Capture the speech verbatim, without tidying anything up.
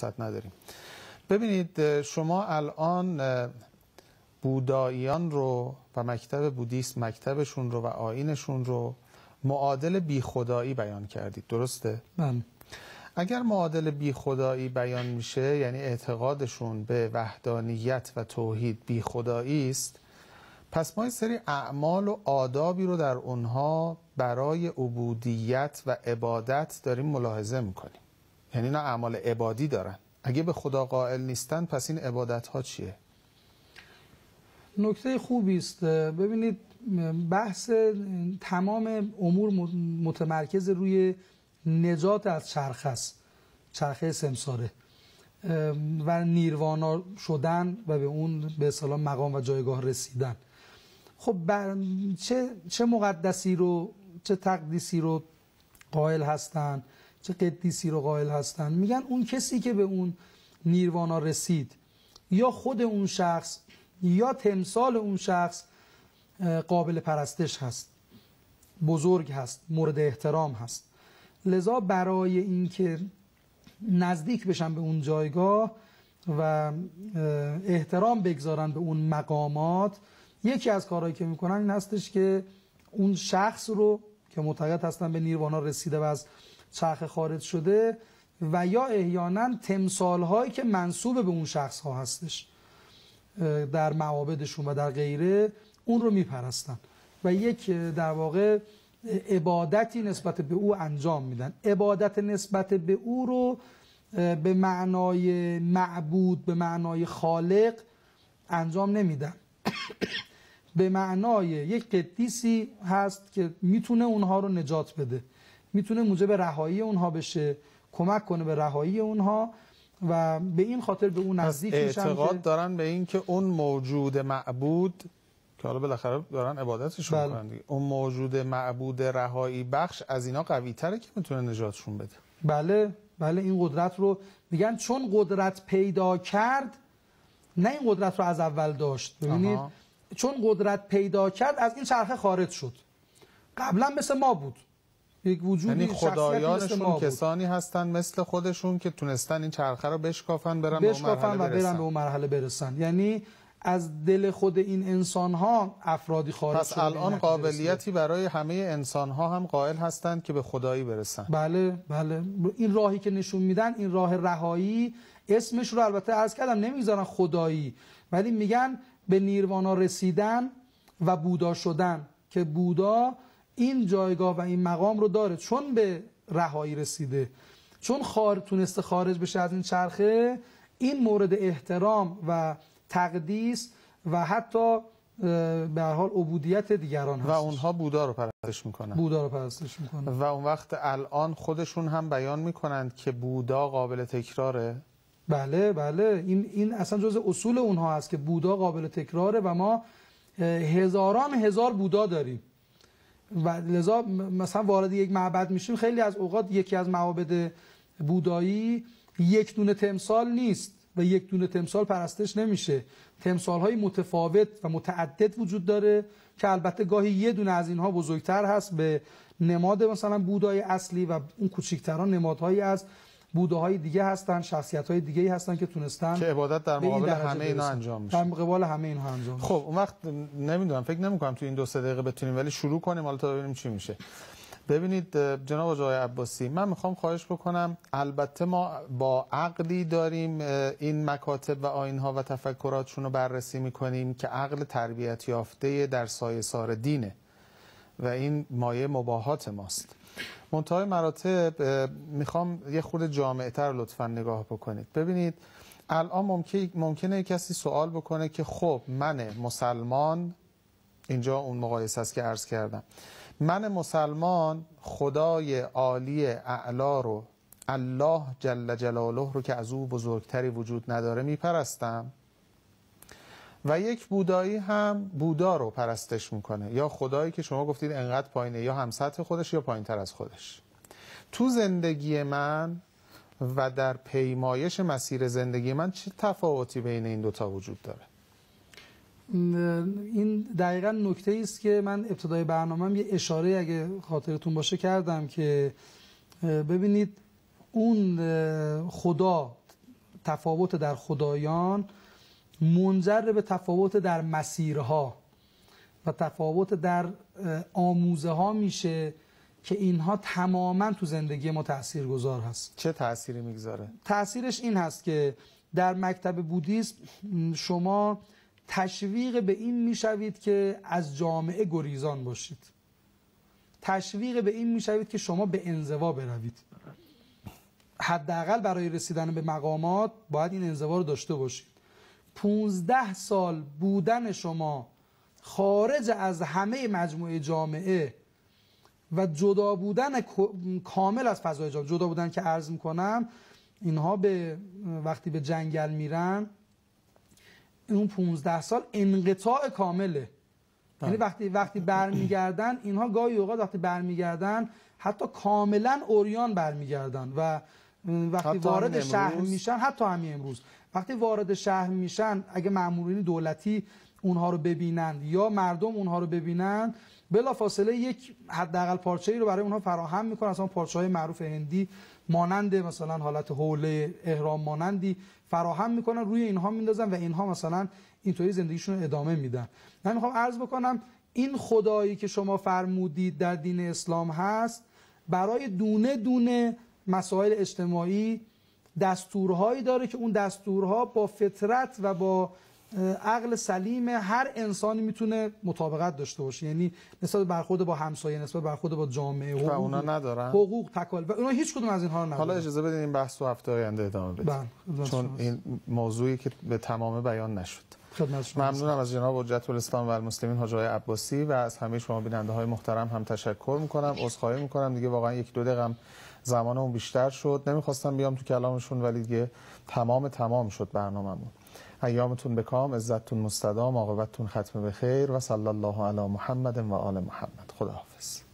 فرصت نداریم. ببینید شما الان بوداییان رو و مکتب بودیسم مکتبشون رو و آیینشون رو معادل بی خدایی بیان کردید، درسته؟ بله. اگر معادل بی خدایی بیان میشه، یعنی اعتقادشون به وحدانیت و توحید بی خدایی است، پس ما یه سری اعمال و آدابی رو در اونها برای عبودیت و عبادت داریم ملاحظه میکنیم. یعنی اینا اعمال عبادی دارن. اگه به خدا قائل نیستن پس این عبادت ها چیه؟ نکته خوبی است. ببینید بحث تمام امور متمرکز روی نجات از چرخ است، چرخه سمساره و نیروانا شدن و به اون به اصطلاح مقام و جایگاه رسیدن. خب بر چه چه مقدسی رو، چه تقدیسی رو قائل هستن، چه قدیسی رو قائل هستن؟ میگن اون کسی که به اون نیروانا رسید، یا خود اون شخص یا تمثال اون شخص قابل پرستش هست، بزرگ هست، مورد احترام هست. لذا برای اینکه نزدیک بشن به اون جایگاه و احترام بگذارن به اون مقامات، یکی از کارهایی که میکنن این هستش که اون شخص رو که معتقد هستن به نیروانا رسیده و از چرخ خارج شده، و یا احیانا تمثال هایی که منسوب به اون شخص ها هستش در معابدشون و در غیره، اون رو میپرستن و یک در واقع عبادتی نسبت به او انجام میدن. عبادت نسبت به او رو به معنای معبود، به معنای خالق انجام نمیدن. به معنای یک قدیسی هست که میتونه اونها رو نجات بده، میتونه موجب رهایی اونها بشه، کمک کنه به رهایی اونها، و به این خاطر به اون نزدیک میشن. اعتقاد دارن به این که اون موجود معبود که حالا بالاخره دارن عبادتشون بله. میکنن دیگه، اون موجود معبود رهایی بخش از اینا قوی تره که میتونه نجاتشون بده. بله بله، این قدرت رو میگن چون قدرت پیدا کرد، نه این قدرت رو از اول داشت. ببینید آها. چون قدرت پیدا کرد از این چرخه خارج شد. قبلا مثل ما بود، یک وجودی، یعنی خدایانشون مثل کسانی هستن مثل خودشون که تونستن این چرخه رو بشکافن، برن بشکافن به و برن به اون مرحله برسن. یعنی از دل خود این انسان ها افرادی خارج پس الان قابلیتی برای همه انسان ها هم قائل هستند که به خدایی برسن. بله بله، این راهی که نشون میدن، این راه رهایی، اسمش رو البته عرض کردم نمیذارن خدایی، ولی میگن به نیروانا رسیدن و بودا شدن، که بودا این جایگاه و این مقام رو داره چون به رهایی رسیده، چون خار تونسته خارج بشه از این چرخه. این مورد احترام و تقدیس و حتی به هر حال عبودیت دیگران هست. و اونها بودا رو پرستش میکنن. بودا رو پرستش میکنن. و اون وقت الان خودشون هم بیان میکنند که بودا قابل تکراره. بله بله، این این اصلا جزء اصول اونها هست که بودا قابل تکراره و ما هزاران هزار بودا داریم. و لذا مثلا وارد یک معبد میشیم، خیلی از اوقات یکی از معابد بودایی یک دونه تمثال نیست و یک دونه تمثال پرستش نمیشه. تمثال های متفاوت و متعدد وجود داره که البته گاهی یه دونه از اینها بزرگتر هست به نماد مثلا بودای اصلی و اون کوچکتران نمادهایی از بوداهای دیگه هستن، شخصیت های دیگه هستن که تونستن که عبادت در مقابل همه اینا انجام میشه. در مقابل همه اینها انجام میشه. خب اون وقت نمیدونم، فکر نمی‌کنم تو این دو سه دقیقه بتونیم، ولی شروع کنیم حالا تا ببینیم چی میشه. ببینید جناب آقای عباسی، من میخوام خواهش بکنم، البته ما با عقلی داریم این مکاتب و آیین‌ها و تفکراتشون رو بررسی میکنیم که عقل تربیت یافته در سایه‌سار دینه و این مایه مباهات ماست. منتهای مراتب میخوام یه خورده جامع‌تر لطفاً نگاه بکنید. ببینید الان ممکن ممکنه کسی سوال بکنه که خب من مسلمان، اینجا اون مقایسه است که عرض کردم، من مسلمان خدای عالی اعلا رو، الله جل جلاله رو که از او بزرگتری وجود نداره میپرستم، و یک بودایی هم بودا رو پرستش میکنه، یا خدایی که شما گفتید انقدر پایینه، یا هم سطح خودش یا پایین تر از خودش. تو زندگی من و در پیمایش مسیر زندگی من چه تفاوتی بین این دوتا وجود داره؟ این دقیقا نکته است که من ابتدای برنامه‌ام یه اشاره اگه خاطرتون باشه کردم که ببینید اون خدا تفاوت در خدایان منجر به تفاوت در مسیرها و تفاوت در آموزه ها میشه که اینها تماما تو زندگی ما تاثیرگذار هست. چه تأثیری میگذاره؟ تأثیرش این هست که در مکتب بودیسم شما تشویق به این میشوید که از جامعه گریزان باشید، تشویق به این میشوید که شما به انزوا بروید. حداقل برای رسیدن به مقامات باید این انزوا رو داشته باشید. پونزده سال بودن شما خارج از همه مجموعه جامعه و جدا بودن کامل از فضای جامعه، جدا بودن که عرض میکنم اینها به وقتی به جنگل میرن اون پونزده سال انقطاع کامله. یعنی وقتی وقتی برمیگردن اینها گاهی اوقات وقتی برمیگردن حتی کاملا عریان برمیگردن و وقتی وارد شهر میشن، حتی همین امروز وقتی وارد شهر میشن اگه مامورین دولتی اونها رو ببینن یا مردم اونها رو ببینن بلافاصله یک حداقل پارچه‌ای رو برای اونها فراهم میکنن، اصلا پارچه‌های معروف هندی مانند مثلا حالت حوله احرام مانندی فراهم میکنن، روی اینها میندازن و اینها مثلا اینطوری زندگیشون رو ادامه میدن. من میخوام عرض بکنم این خدایی که شما فرمودید در دین اسلام هست برای دونه دونه مسائل اجتماعی دستورهایی داره که اون دستورها با فطرت و با عقل سلیم هر انسانی میتونه مطابقت داشته باشه. یعنی نسبت برخورد با همسایه، نسبت برخورد با جامعه، حقوق، اونا ندارن حقوق تکالیف و اونا هیچ کدوم از اینها رو ندارن. حالا اجازه بدین این بحث رو هفته آینده ادامه بدیم چون این موضوعی که به تمام بیان نشد. ممنونم از جناب حجت الاسلام و المسلمین حاج آقای عباسی و از همه شما بیننده های محترم هم تشکر میکنم. عذرخواهی میکنم دیگه واقعا یک دو دقیقه زمان اون بیشتر شد، نمیخواستم بیام تو کلامشون ولی دیگه تمام تمام شد برنامه‌مون. ایامتون بکام، عزتتون مستدام، عاقبتتون ختم به خیر و صلی الله علی محمد و آل محمد. خداحافظ.